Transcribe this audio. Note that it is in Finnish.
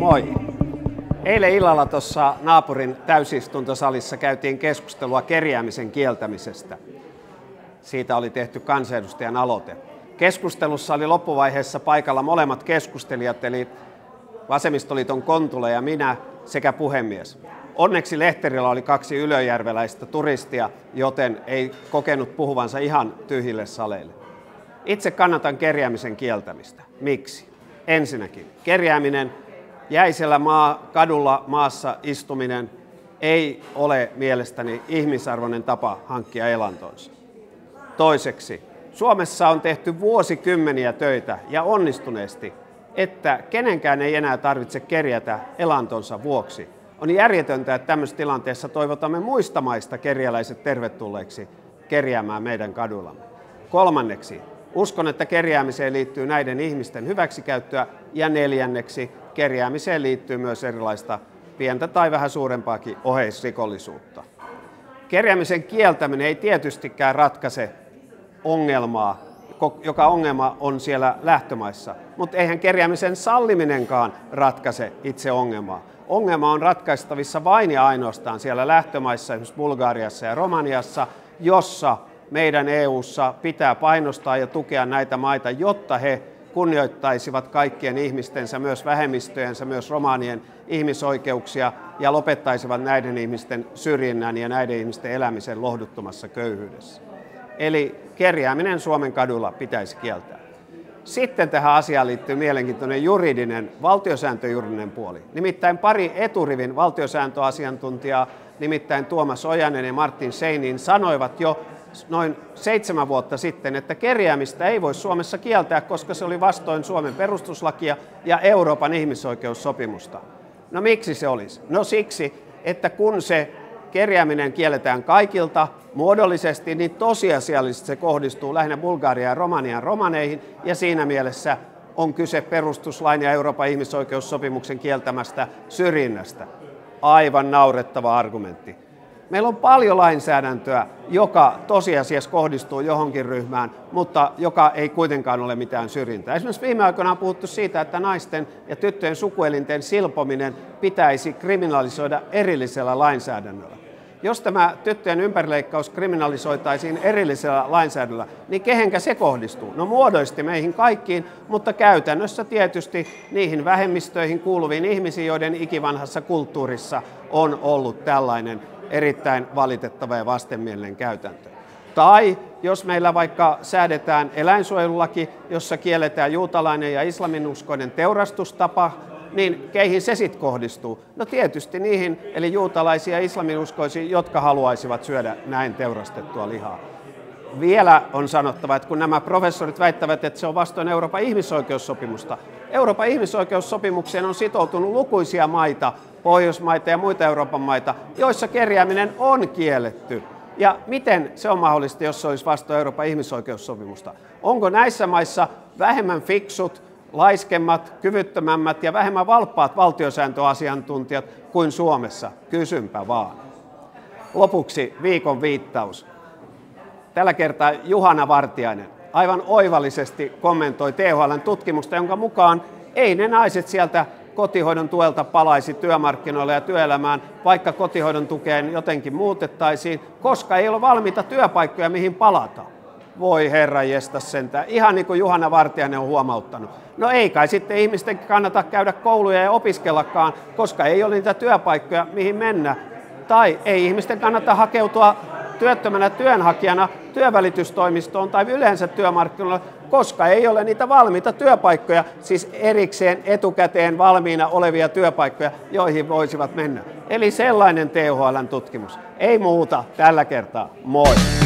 Moi! Eilen illalla tuossa naapurin täysistuntosalissa käytiin keskustelua kerjäämisen kieltämisestä. Siitä oli tehty kansanedustajan aloite. Keskustelussa oli loppuvaiheessa paikalla molemmat keskustelijat, eli Vasemmistoliiton Kontula ja minä sekä puhemies. Onneksi lehterillä oli 2 ylöjärveläistä turistia, joten ei kokenut puhuvansa ihan tyhjille saleille. Itse kannatan kerjäämisen kieltämistä. Miksi? Ensinnäkin, kerjääminen, jäisellä kadulla maassa istuminen ei ole mielestäni ihmisarvoinen tapa hankkia elantonsa. Toiseksi, Suomessa on tehty vuosikymmeniä töitä ja onnistuneesti, että kenenkään ei enää tarvitse kerjätä elantonsa vuoksi. On järjetöntä, että tämmöisessä tilanteessa toivotamme muista maista kerjäläiset tervetulleeksi kerjäämään meidän kadullamme. Kolmanneksi, uskon, että kerjäämiseen liittyy näiden ihmisten hyväksikäyttöä. Ja neljänneksi, kerjäämiseen liittyy myös erilaista pientä tai vähän suurempaakin oheisrikollisuutta. Kerjäämisen kieltäminen ei tietystikään ratkaise ongelmaa, joka ongelma on siellä lähtömaissa, mutta eihän kerjäämisen salliminenkaan ratkaise itse ongelmaa. Ongelma on ratkaistavissa vain ja ainoastaan siellä lähtömaissa, esimerkiksi Bulgariassa ja Romaniassa, jossa meidän EU:ssa pitää painostaa ja tukea näitä maita, jotta he kunnioittaisivat kaikkien ihmistensä, myös vähemmistöjensä, myös romanien ihmisoikeuksia ja lopettaisivat näiden ihmisten syrjinnän ja näiden ihmisten elämisen lohduttomassa köyhyydessä. Eli kerjääminen Suomen kadulla pitäisi kieltää. Sitten tähän asiaan liittyy mielenkiintoinen valtiosääntöjuridinen puoli. Nimittäin pari eturivin valtiosääntöasiantuntijaa, nimittäin Tuomas Ojanen ja Martin Scheinin, sanoivat jo noin 7 vuotta sitten, että kerjäämistä ei voi Suomessa kieltää, koska se oli vastoin Suomen perustuslakia ja Euroopan ihmisoikeussopimusta. No miksi se olisi? No siksi, että kun se kerjääminen kielletään kaikilta muodollisesti, niin tosiasiallisesti se kohdistuu lähinnä Bulgarian ja Romanian romaneihin, ja siinä mielessä on kyse perustuslain ja Euroopan ihmisoikeussopimuksen kieltämästä syrjinnästä. Aivan naurettava argumentti. Meillä on paljon lainsäädäntöä, joka tosiasiassa kohdistuu johonkin ryhmään, mutta joka ei kuitenkaan ole mitään syrjintää. Esimerkiksi viime aikoina on puhuttu siitä, että naisten ja tyttöjen sukuelinten silpominen pitäisi kriminalisoida erillisellä lainsäädännöllä. Jos tämä tyttöjen ympärileikkaus kriminalisoitaisiin erillisellä lainsäädännöllä, niin kehenkä se kohdistuu? No muodollisesti meihin kaikkiin, mutta käytännössä tietysti niihin vähemmistöihin kuuluviin ihmisiin, joiden ikivanhassa kulttuurissa on ollut tällainen erittäin valitettava ja vastenmielinen käytäntö. Tai jos meillä vaikka säädetään eläinsuojelulaki, jossa kielletään juutalainen ja islaminuskoinen teurastustapa, niin keihin se sitten kohdistuu? No tietysti niihin, eli juutalaisia ja islaminuskoisiin, jotka haluaisivat syödä näin teurastettua lihaa. Vielä on sanottava, että kun nämä professorit väittävät, että se on vastoin Euroopan ihmisoikeussopimusta, Euroopan ihmisoikeussopimukseen on sitoutunut lukuisia maita, Pohjoismaita ja muita Euroopan maita, joissa kerjääminen on kielletty. Ja miten se on mahdollista, jos se olisi vastoin Euroopan ihmisoikeussopimusta? Onko näissä maissa vähemmän fiksut, laiskemmat, kyvyttömämmät ja vähemmän valppaat valtiosääntöasiantuntijat kuin Suomessa? Kysynpä vaan. Lopuksi viikon viittaus. Tällä kertaa Juhana Vartiainen aivan oivallisesti kommentoi THL:n tutkimusta, jonka mukaan ei ne naiset sieltä kotihoidon tuelta palaisi työmarkkinoille ja työelämään, vaikka kotihoidon tukeen jotenkin muutettaisiin, koska ei ole valmiita työpaikkoja, mihin palata. Voi herranjestas sentään, ihan niin kuin Juhana Vartiainen on huomauttanut. No ei kai sitten ihmisten kannata käydä kouluja ja opiskellakaan, koska ei ole niitä työpaikkoja, mihin mennä. Tai ei ihmisten kannata hakeutua työttömänä työnhakijana työnvälitystoimistoon tai yleensä työmarkkinoilla, koska ei ole niitä valmiita työpaikkoja, siis erikseen etukäteen valmiina olevia työpaikkoja, joihin voisivat mennä. Eli sellainen THL:n tutkimus. Ei muuta tällä kertaa. Moi!